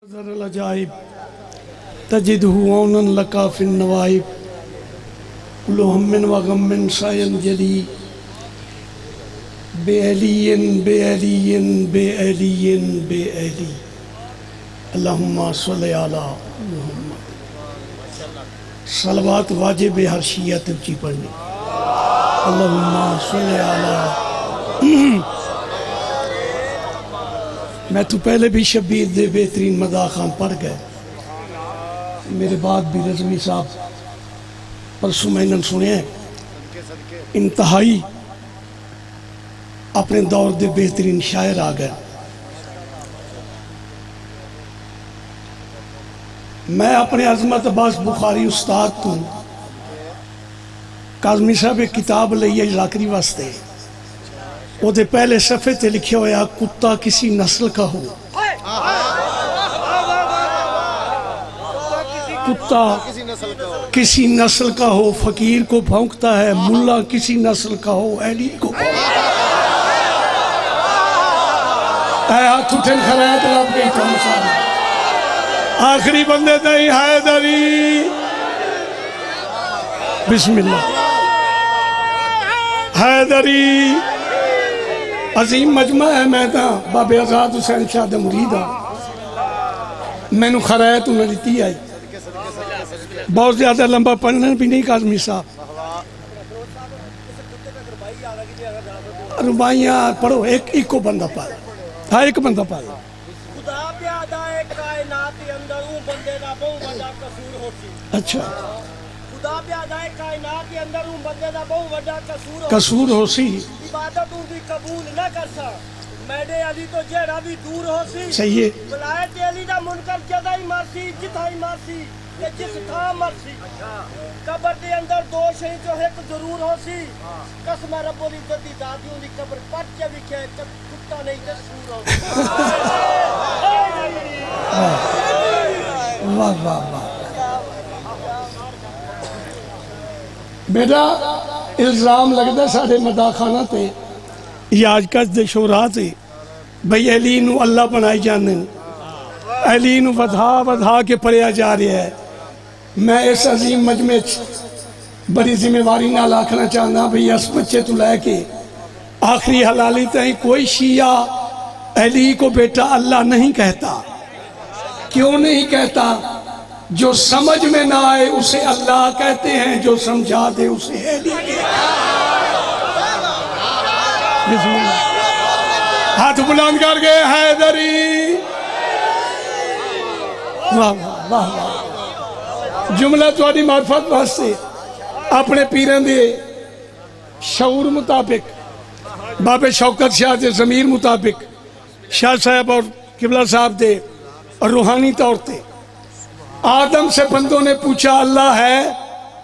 अजाइब तजिदहु औनन लका फिन नवाइब कुल्लु हम्मिन व गम्मिन सायन जली बेअलियन बेअलियन बेअलियन बेअली अल्लाहुम्मा सल्लि अला मुहम्मद। सलवात वाजिब हर शिया तबची पढ़नी। अल्लाहुम्मा सल्लि अला। मैं तो पहले भी शब्बीर दे बेहतरीन मदाखां पढ़ गए। मेरे बाद भी रज़वी साहब परसों मैंने सुने इंतहाई अपने दौर के बेहतरीन शायर आ गए। मैं अपने अजमत अब्बास बुखारी उस्ताद तो काज़मी साहब एक किताब ली लाकरी वास्ते। वो पहले सफ़े ते लिखे होया कुत्ता किसी नस्ल का हो, कुत्ता किसी नस्ल का हो, फकीर को भौंकता है, मुल्ला किसी नस्ल का हो, ऐली को हाथ उठे खरात लब गई आखिरी बंदे नहीं हैदरी। बिस्मिल्लाह। हैदरी अजीम मजमा है। मैं तो बाबे आजाद हुसैन शाह दे मुरीद हाँ। मैनू खरायत उन्हें दी आई। बहुत ज्यादा लंबा पढ़ना भी नहीं काज़मी साहब। रुबाइयाँ पढ़ो। एक बंदा पाए। हाँ एक बंदा पाए। अच्छा कसूर हो सी कबूल न कर सा मैडे अली तो जेड़ा भी दूर हो सी। सही है। विलायत अली दा मुनकर जदाई मारसी जिथाई मारसी ते जिस था मारसी। कब्र दे अंदर दो शई जो एक जरूर हो सी। कसम रब्बुल इज्जत दी दादियों दी कब्र पर के विखे कुत्ता नहीं ते सूर हो। वाह वाह वाह। बेटा इल्जाम लगता साढ़े मदाखाना ते या अजकल दे शोरा से भाई अली नू अल्लाह बनाई जाने, अली नू वधा वधा के पढ़िया जा रहा है। मैं इस अजीम मजमे बड़ी जिम्मेवारी नाल आखना चाहना भाई इस बच्चे तो लैके आखिरी हलाली तक कोई शिया अली को बेटा अल्लाह नहीं कहता। क्यों नहीं कहता? जो समझ में ना आए उसे अल्लाह कहते हैं, जो समझा दे उसे अली कहते हैं। हाथ बुलंद कर गए हैदरी। वाह वाह वाह वाह। जुमला थोड़ी मार्फत वास्ते अपने पीरन दे शऊर मुताबिक बाबे शौकत शाह के ज़मीर मुताबिक शाह साहब और किबला साहब दे और रूहानी तौर पर आदम से बंदों ने पूछा अल्लाह है?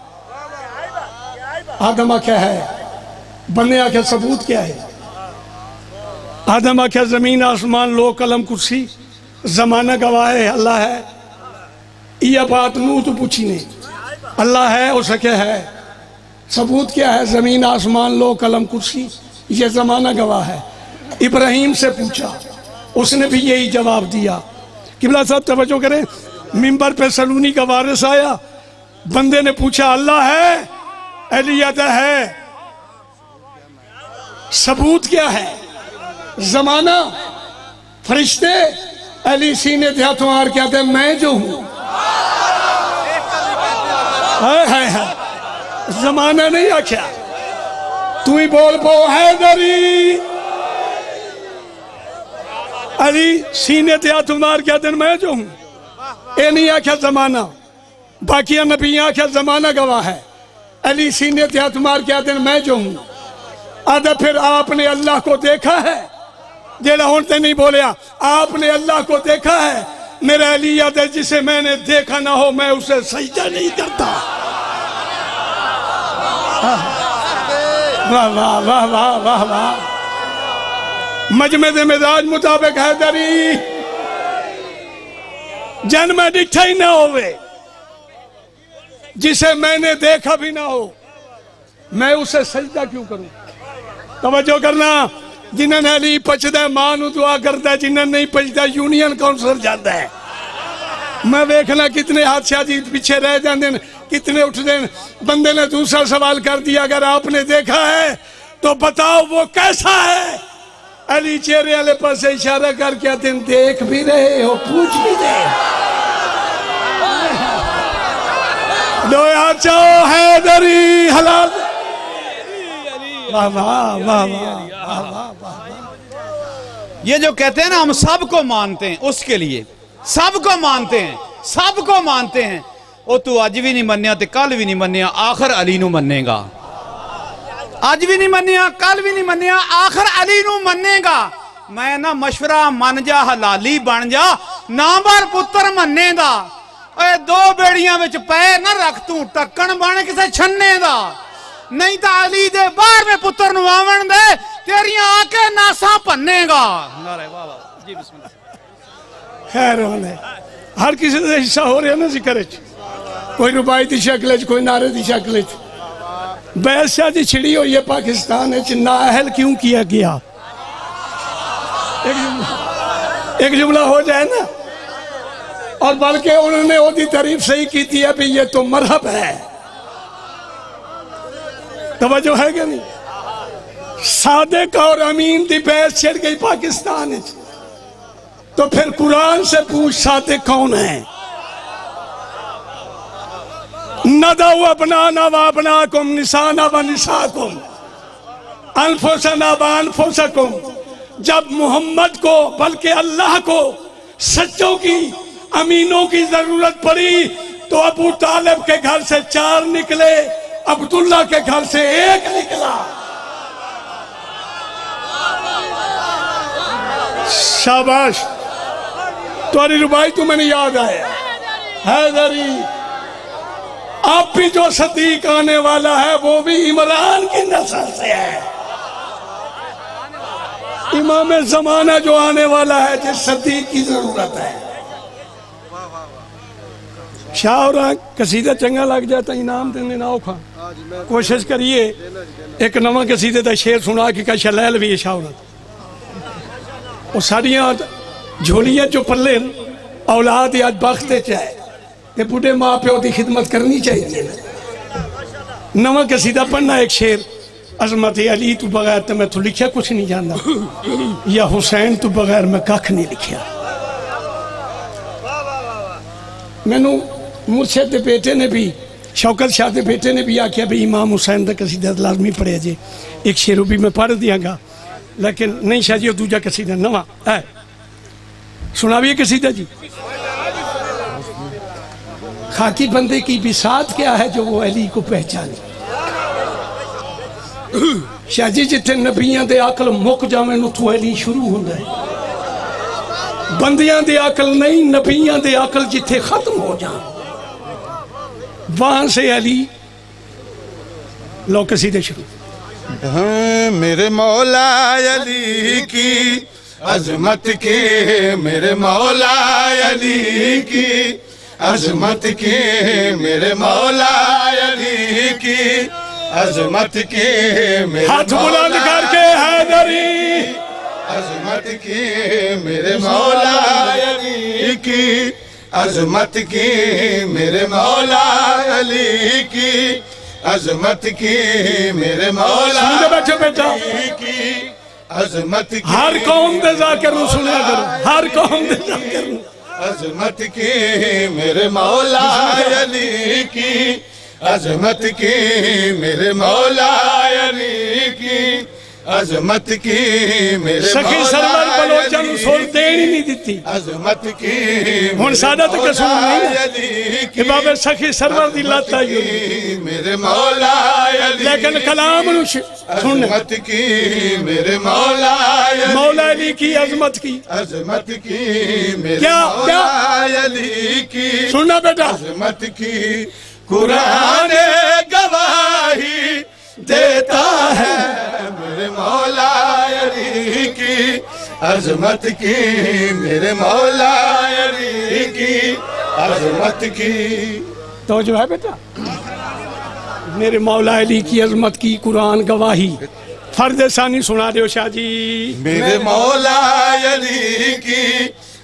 आदम आख्या है। बंदे आख्या सबूत क्या है? आदम आख्या जमीन आसमान लो कलम कुर्सी जमाना गवाह है अल्लाह है। यह बात नूह तो पूछी नहीं। अल्लाह है हो सके है। सबूत क्या है? जमीन आसमान लो कलम कुर्सी ये जमाना गवाह है। इब्राहिम से पूछा, उसने भी यही जवाब दिया। किबला साहब तवज्जो करें। मिंबर पे सलूनी का वारिस आया। बंदे ने पूछा अल्लाह है? अलियत है। सबूत क्या है? जमाना फरिश्ते अली सीने थे हाथों हार क्या थे मैं जो हूं। है जमाना नहीं आख्या। तू ही बोल पो हैदरी। अली सीने थे हाथों मार क्या थे मैं जो हूं। ये नहीं आख्या जमाना। बाकी नबी आख्या जमाना गवाह है। अली सीने ते हाथ मार के आते मैं जो हूं। आधा फिर आपने अल्लाह को देखा है? जेड़ा हुण ते नहीं बोलिया। आपने अल्लाह को देखा है? मेरा अली याद है जिसे मैंने देखा ना हो मैं उसे सजदा नहीं करता। वाह वाह वाह वाह वाह वाह। मजमे दे मिजाज मुताबिक हैदरी जन्म डिठा ही ना होवे, जिसे मैंने देखा भी ना हो मैं उसे सजदा क्यों करूं? तवज्जो करना। जिन्हें अली पचदा मां नूं दुआ करता, जिन्हें नहीं पचदा यूनियन काउंसिलर जाता है। मैं देखना कितने हादसा जी पीछे रह जाते हैं, कितने उठते हैं। बंदे ने दूसरा सवाल कर दिया, अगर आपने देखा है तो बताओ वो कैसा है। अली चेहरे वाले पास इशारा करके आते हैं, देख भी रहे हो, पूछ भी रहे दो यार, चाहो हैदरी हलाल। वाह वाह वाह वाह। ये जो कहते हैं ना हम सबको मानते हैं, उसके लिए सबको मानते हैं, सबको मानते हैं। वो तू अज भी नहीं मन्निया ते कल भी नहीं मन्निया, आखिर अली नू मन्नेगा। अज भी नहीं मन्निया, कल भी नहीं मन्निया, आखिर अली नू मन्नेगा। मैं ना मशवरा मन जा, हलाली बन जा, नामवर पुत्र मन्नेगा। ओए दो बेड़ियां विच पैर ना रख, तू टक्कन बन किसे छन्ने दा। नहीं तो अली दे बाहर में पुत्र नू आवन दे, तेरियां आके नासा भन्नेगा। नारे वाह वाह जी, बिस्मिल्लाह। खैर होने हर किसी का हिस्सा हो रहा ना जिक्र, कोई रुबाई की शक्ल, कोई नारे की शक्ल। बैसा जी छिड़ी हुई है पाकिस्तान नाअहल क्यों किया गया। एक जुमला हो जाए ना, और बल्कि उन्होंने उसकी तारीफ सही की थी है भी ये तो मरहब है। तवज्जो है कि नहीं। सादिक और अमीन की बहस छिड़ गई पाकिस्तान में, तो फिर कुरान से पूछ सादिक कौन है। नदउ अपनाना व अपनाकुम निसाना व निसाकुम अनफुसना व अनफुसकुम। जब मोहम्मद को बल्कि अल्लाह को सच्चों की, अमीनों की जरूरत पड़ी तो अबू तालिब के घर से 4 निकले, अब्दुल्ला के घर से 1 निकला। शाबाश। तुम्हारी रुबाई तो मैंने याद आया। हैदरी अब भी जो सदीक आने वाला है वो भी इमरान की नस्ल से है। इमाम जमाना जो आने वाला है, जिस सदीक की जरूरत है। शाह और कसीदा चंगा लग जाता, इनाम देने ना औखा। कोशिश करिए एक नवा कसीदे का शेर सुना के कह शलैल भी शाह और सारिया झोलियां जो पल्ले औलाद अज बख्ते चाहे ते बुढ़े माँ प्यो की खिदमत करनी चाहिए। नवा कसीदा पढ़ना एक शेर, अजमत अली तू बगैर तो मैं तो लिखा कुछ नहीं जानता, या हुसैन तू बगैर मैं कख नहीं लिखा। मैनू मुर्शद के बेटे ने भी, शौकत शाह के बेटे ने भी आख्या भी इमाम हुसैन का कसीदा लाजमी पढ़िया जे। एक शेर भी मैं पढ़ दियांगा, लेकिन नहीं शाह जी दूजा कसीदा नवा है, सुना भी कसीदा जी। खाकी बंदे की बिसात क्या है जो वो अली को पहचाने। शाह जी जिथे नबियां दे अकल मुक जावे उथों अली शुरू होंदा है। बंदियां दे अकल नहीं, नबियां दे अकल जिथे खत्म हो जाए वहां से अली। लो कसीदे शुरू। मेरे मौला अली की अजमत के, मेरे मौला अली की अजमत के, मेरे मौला अली की अजमत के, मेरे हाथ बुलंद करके हैदरी अजमत के, मेरे मौला अली की अजमत की, मेरे मौला अली की अजमत की, मेरे मौला बैठे बेटा की अजमत की। हर कौम दे जाकर सुना करो, हर कौम दे जाकर अजमत की, मेरे मौला अली की अजमत की, मेरे मौला अली की अजमत की, मेरे सखी सरवर बलोचन सोल देनी नहीं दी। अजमत की हुन सादा तो कसूर नहीं कि बाबे सखी सरवर दी लत आई, मेरे मौला अली, लेकिन कलाम सुन। अजमत की, मेरे मौला अली, मौला अली की अजमत की, अजमत की, मेरे क्या क्या मौला अली की सुनना बेटा। अजमत की कुरान गवाही देता है, मेरे मौला अली की अजमत की, मेरे मौला अली की अजमत की। तो जो है बेटा, मेरे मौला अली की अजमत की कुरान गवाही। फर्द सानी सुना दो शाह जी। मेरे मौला अली की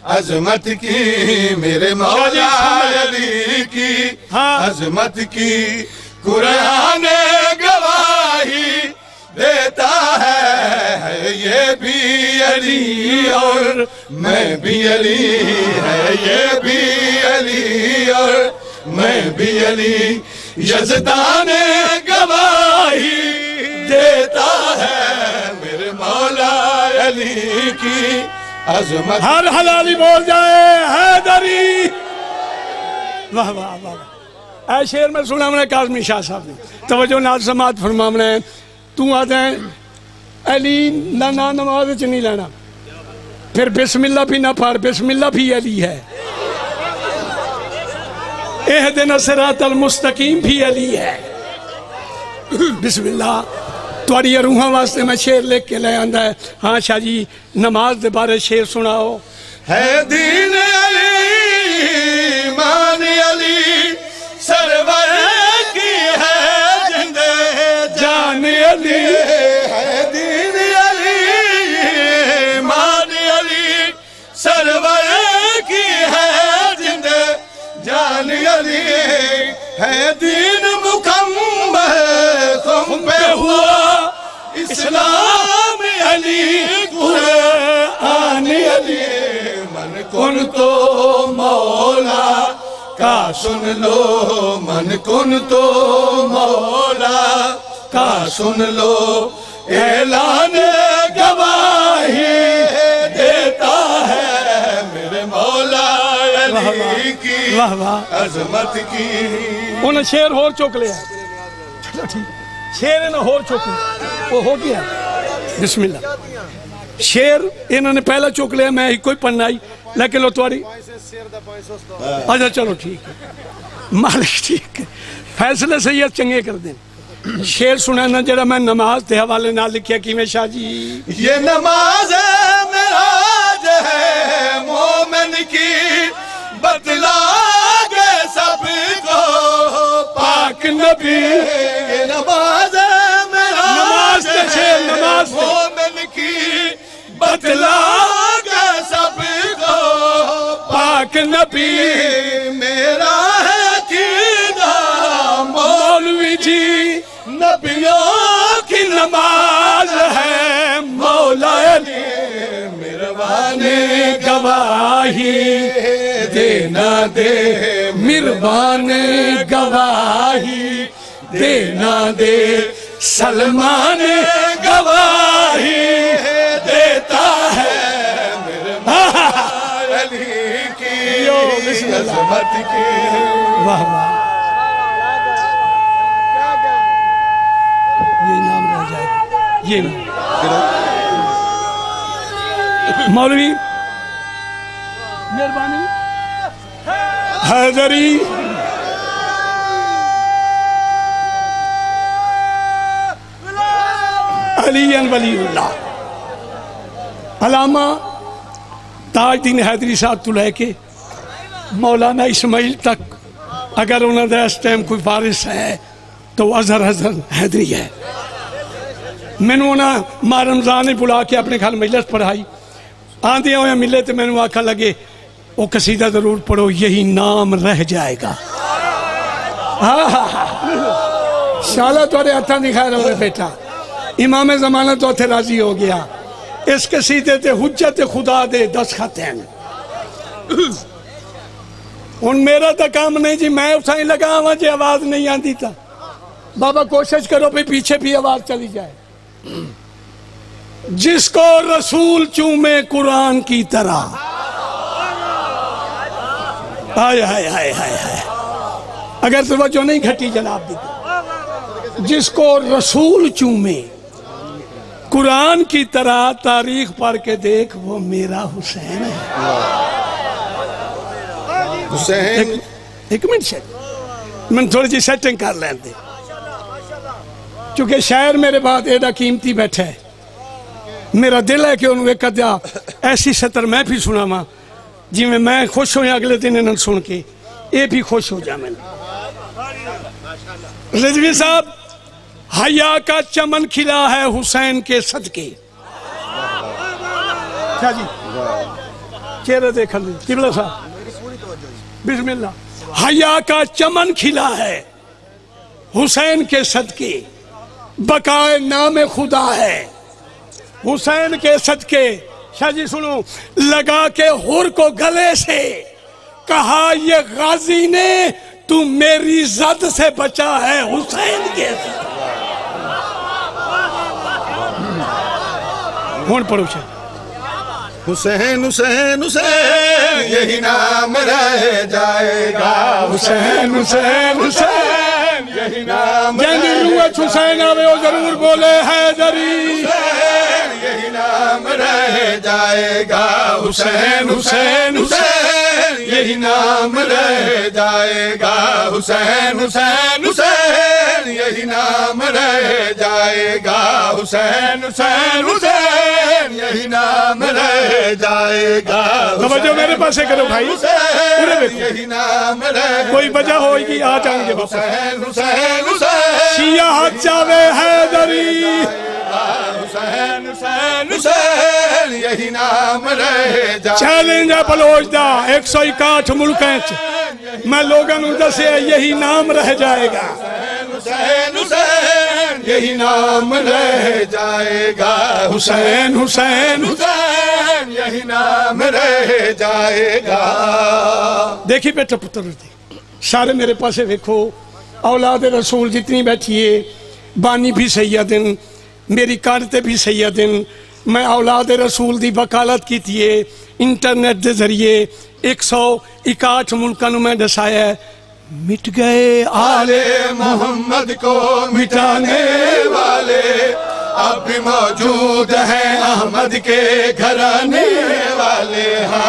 अजमत की, मेरे मौला अली की अजमत की कुरान गवाही देता है। ये भी अली और मैं भी अली, है ये भी अली और मैं भी अली, यज़दान गवाही देता है मेरे मौला अली की अजमत। हर हलाली बोल जाए हैदरी। वाह वाह वाह। ऐ शेर में सुना मैंने काज़मी शाह साहब ने, तवज्जो नाल समात फरमा। मैंने तू आते हैं अली ना नमाज च नहीं लेना, फिर बिस्मिल्लाह भी ना पढ़, बिस्मिल्लाह भी अली है। एहदिना सिरातल मुस्तकीम भी अली है। बिस्मिल्लाह। तुहाड़ी रूहां वास्ते मैं शेर लिख के ले आंदा है। हाँ शाह जी, नमाज के बारे शेर सुनाओ। है दीन अली मान अली सरवर की है जिंदे जान अली, है दीन अली मान अली सरवर की है जिंदे जान अली, है दीन मुकम्मल तुम पे हुआ इस्लाम अली कुरान अली, मन कुन तो मौला का सुन लो, मन कुन तो मौला का सुन लो, ऐलान गवाही देता है मेरे मौला अली की वाह वाह अजमत की। उन्हें शेर होर चुक लिया। चलो ठीक, शेर इन्हें होर चुक लिया, वो हो गया। बिस्मिल्लाह। शेर इन्होंने पहला चुक लिया, मैं कोई पढ़ना आई, लेकिन लो तुम्हारी अच्छा चलो ठीक है मालिक, ठीक है, फैसले सही है, चंगे कर दें। शेर सुना ना जरा मैं नमाज के हवाले ना लिखिया कि में शाह जी। ये नमाज है मेराज है मोमिन की, बतला के सबको पाक नबी। ये नमाज है मेराज है मोमिन की, बतला के सबको पाक नबी। मेरा है अकीदा मौलवी जी, नबियों की नमाज है मौला अली, मिरवाने गवाही देना दे, मिरवाने गवाही देना दे, सलमान गवाही देता है मेरे मौला अली की अज़मत की। वाह वाह, ये नाम रह जाएगा, ये मौलवी मेहरबानी हैदरी। अली वलीउल्लाह। अलामा ताजदीन हैदरी साहब तो लैके मौलाना इस्माइल तक अगर उन्होंने इस टाइम कोई वारिस है तो अजहर हसन हैदरी है। मैनू उन्हें मां रमजान ने बुला के अपने घर मजलिस पढ़ाई, आंदे हुए मिले तो मैनू आखा लगे वो कसीदा जरूर पढ़ो, यही नाम रह जाएगा। शाला तुहारे हथा की खैर हो बेटा, इमाम जमाना तो उथे राजी हो गया। इस कसीदे ते हुज्जत खुदा दे 10 खत हैं। हुण मेरा तो काम नहीं जी, मैं उठाई लगा आवा जी आवाज नहीं आती था। बाबा कोशिश करो भाई पीछे भी आवाज चली जाए। जिसको रसूल चूमे कुरान की तरह, हाय हाय हाय हाय हाय, अगर तवज्जो नहीं घटी जनाब दी, जिसको रसूल चूमे कुरान की तरह, तारीख पढ़ के देख वो मेरा हुसैन है। हुसैन एक मिनट से मैं थोड़ी सी सेटिंग कर लेंदे, क्योंकि शायर मेरे बाद एडा कीमती बैठा है। मेरा दिल है कि उन्होंने एक अद्या ऐसी सतर मैं भी सुनावा जिमें मैं खुश हो अगले दिन इन्होंने सुन के ये भी खुश हो जा। मैंने रिजवी साहब, हया का चमन खिला है हुसैन के सदके। क्या जी, चेहरे देख ली किबला साहब बिस्मिल्लाह। हया का चमन खिला है हुसैन के सदके, बकाए नाम खुदा है हुसैन के सदके। शाह जी सुनो, लगा के हुर को गले से कहा ये गाजी ने तू मेरी जद से बचा है हुसैन के हुन पढ़ो हुसैन हुसैन हुसैन यही नाम रह जाएगा। हुसैन हुसैन हुसैन यही नाम हुसैन आवे वो जरूर बोले हैदरी, यही नाम रह जाएगा। हुसैन हुसैन हुसैन यही नाम रह जाएगा। हुसैन हुसैन हुसैन यही नाम रह जाएगा। हुसैन हुसैन हुसैन यही नाम रह जाएगा। समझो मेरे पास से करो भाई, यही नाम रह कोई वजह होगी आ जाएंगे। हुसैन हुसैन हुसैन शिया हज जावे हैदरी, हुसैन हुसैन हुसैन यही नाम रह जाएगा। चैलेंज है बलोचदा 161 मुल्कों च मैं लोगों को दसे यही नाम रह जाएगा। हुसैन हुसैन यही नाम रह जाएगा। हुसैन हुसैन हुसैन यही नाम रह जाएगा। देखी बेटा पुत्र सारे मेरे पास देखो, औलाद रसूल जितनी बैठी है, बानी भी सैयदन, मेरी कारते भी सैयदन। मैं औलाद रसूल की वकालत की थी इंटरनेट के जरिए 161 मुल्कों में मैं दसाया। मिट गए आले मोहम्मद को मिटाने वाले अब भी मौजूद हैं अहमद के घराने वाले।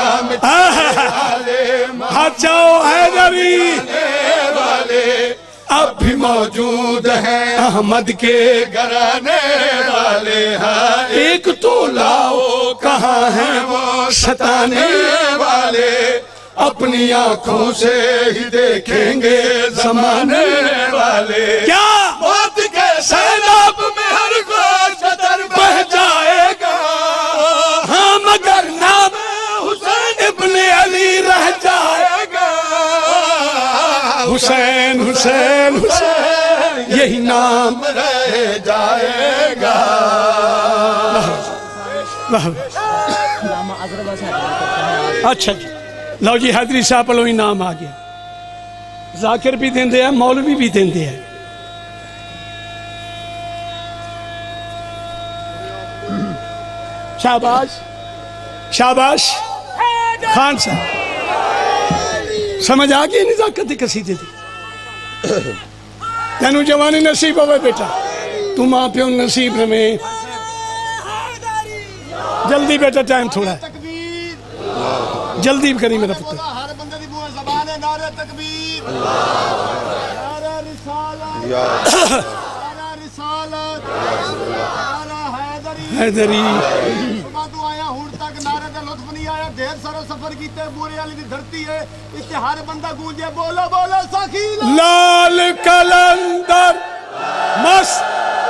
हाथ जाओ हैदरी वाले अब भी मौजूद हैं अहमद के घराने वाले। हाँ एक तो लाओ कहाँ हैं वो सताने वाले, अपनी आंखों से ही देखेंगे जमाने वाले। क्या मौत के सैलाब में हर कोई छतर बह जाएगा। हाँ मगर नाम हुसैन इब्ने अली रह जाएगा। हुसैन हुसैन हुसैन यही नाम रह जाएगा। अच्छा जी, लो जी हैदरी साहब वालों ही नाम आ गया। जाकिर भी देंदे हैं, मौलवी भी देंदे हैं। शाबाश शाबाश खान साहब, समझ आ गई नजाकत की कसीदे दी। तेनू जवानी नसीब होवे बेटा, तू मां प्यो नसीब रवे। जल्दी बेटा टाइम थोड़ा है, जल्दी करी मेरा पुत्र। हर बंदे दी मुंह ज़बान है नारे तकबीर, नारा रिसालत, नारा रिसालत, नारा हैदरी। सुबह तो आया हुण तक नारे दा लुत्फ नहीं आया। ढेर सारा सफर कीते, बोरे वाली दी धरती है, इत्ते हर बंदा गूंजे बोलो बोलो सखी लाल कलंदर मस्त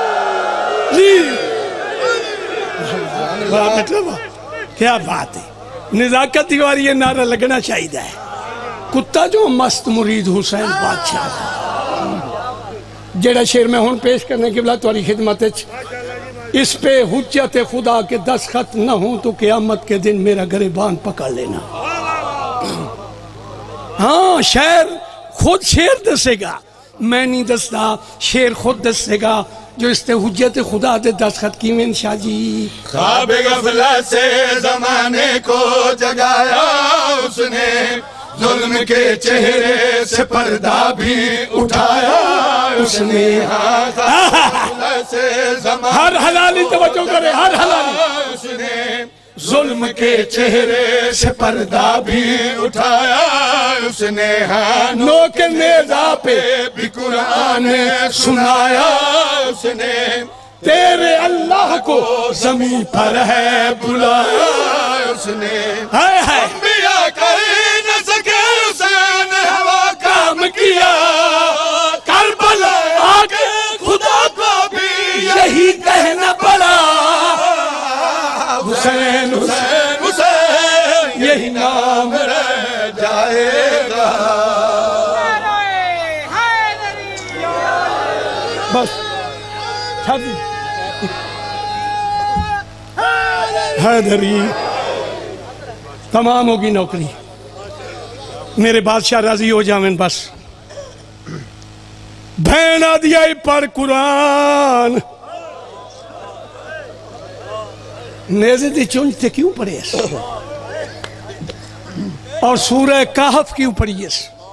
वाह बेटा वाह, क्या बात है। नजाकत की वारी ये नारा लगना चाहिए है। कुत्ता जो मस्त मुरीद हुसैन बादशाह का जेड़ा शेर मैं हुण पेश करने के बाद तुम्हारी खिदमत इस पे हुज्जत खुदा के दस्तखत न हो तो क़यामत के दिन मेरा गिरबान पकड़ लेना। हाँ शेर खुद शेर दसेगा, मैं नहीं दसदा, शेर खुद दसेगा जो इसने हुज्जत खुदा दे दस्तखत की में। शाह जी ख्वाब गफलत से जमाने को जगाया उसने, जुल्म के चेहरे से पर्दा भी उठाया उसने। हर हलाली तवज्जो करे, हर हलाली उसने जुल्म के चेहरे से पर्दा भी उठाया उसने। हाँ नोक नेज़ा पे भी कुरान सुनाया उसने। तेरे अल्लाह को ज़मीं पर है बुलाया उसने। हाय हाय अंबिया कर न सके हुसैन हवा काम किया, करबला आगे खुदा को भी यही कहना पड़ा। हुसैन हुसैन हुसैन यही हैदरी तमाम होगी नौकरी, मेरे बादशाह राजी हो जावें बस। भैन आ दिया पढ़ कुरान, नेज़े दी चुंझ ते क्यों पढ़े और सूरह कहफ क्यों पढ़ी?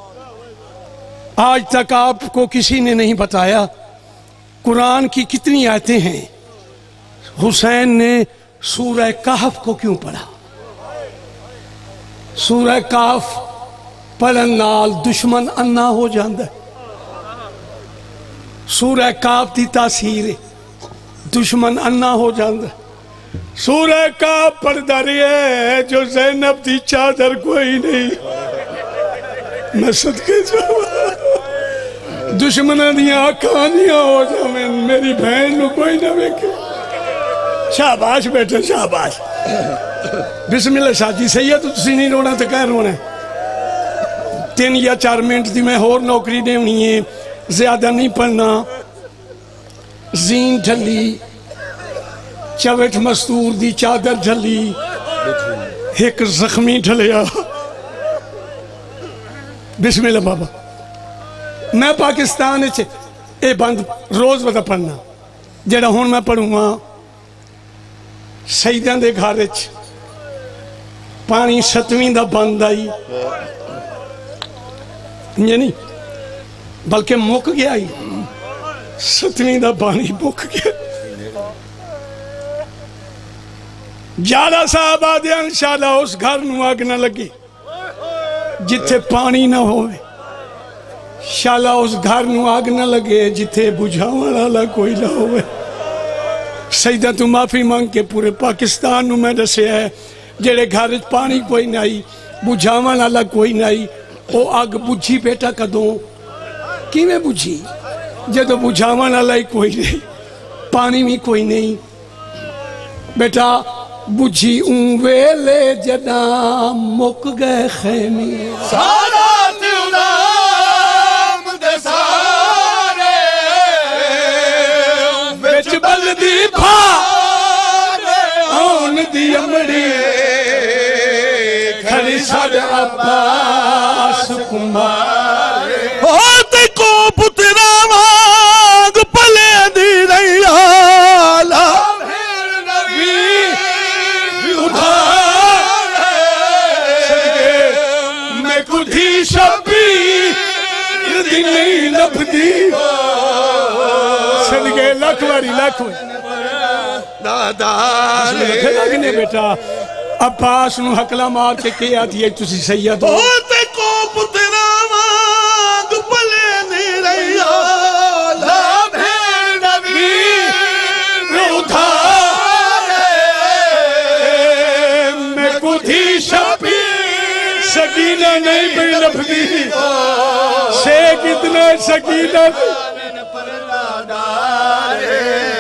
आज तक आपको किसी ने नहीं बताया कुरान की कितनी आयतें हैं। हुसैन ने सूरह कहफ को क्यों पढ़ा? सूरह कहफ पढ़न नाल दुश्मन अन्ना हो जाता है। सूरह कहफ की तासीर है, दुश्मन अन्ना हो जाता है। सूरह कहफ पढ़दा रहे जो ज़ैनब की चादर कोई नहीं, मैं सदके जावां दुश्मनों दी आखानियां हो जावे, मेरी बहन को कोई ना वेखे। शाबाश बेटे शाबाश, बिस्मिल्लाह साजी सही है। तो तुसी नहीं रोना तो क्या रोना? 3 या 4 मिनट की मैं होर नौकरी देनी है, ज्यादा नहीं पढ़ना। जीन ढली, चवट मस्तूर दी चादर ढली, एक जख्मी ढलिया। बिस्मिल्लाह बाबा, मैं पाकिस्तान ये बंद रोज बता पढ़ना, जेड़ा हुण मैं पढ़ूंगा। शहीदां दे घर पानी 7वीं दा बंद आई, ये नहीं बल्कि मुक गया ही, 7वीं दा पानी मुक गया। 11 साहब आदे इंशाअल्लाह उस घर नूं अग ना लगी जिथे पानी ना होवे, शाला उस घर नूं अग ना लगे जिथे बुझावन वाला कोई ना होवे। सईदा तू माफी मांग के पूरे पाकिस्तान नूं मैं दसिया है, जेड़े घर पानी कोई नहीं, बुझावन वाला कोई नहीं, वो अग बुझी बेटा कदों किवें बुझी? जदों बुझावन वाला ही कोई नहीं, पानी भी कोई नहीं। बेटा बुझी ऊं वेले जदा मुक गए खैमे, बलदी दी अमड़ी खड़ी साड अब्बास कुमार होते को पुत्रा वांग पले दी रैया उठा मैं कुधी शबी नहीं लभदी सदके लख वारी लगने बेटा अब्बास नूं हकला मार के के आती है तुसी सैयद हो होते को पुत्रा वांग पले दी रैया मैं कुधी शबी सकीना नहीं भी लभदी से कितना सकीना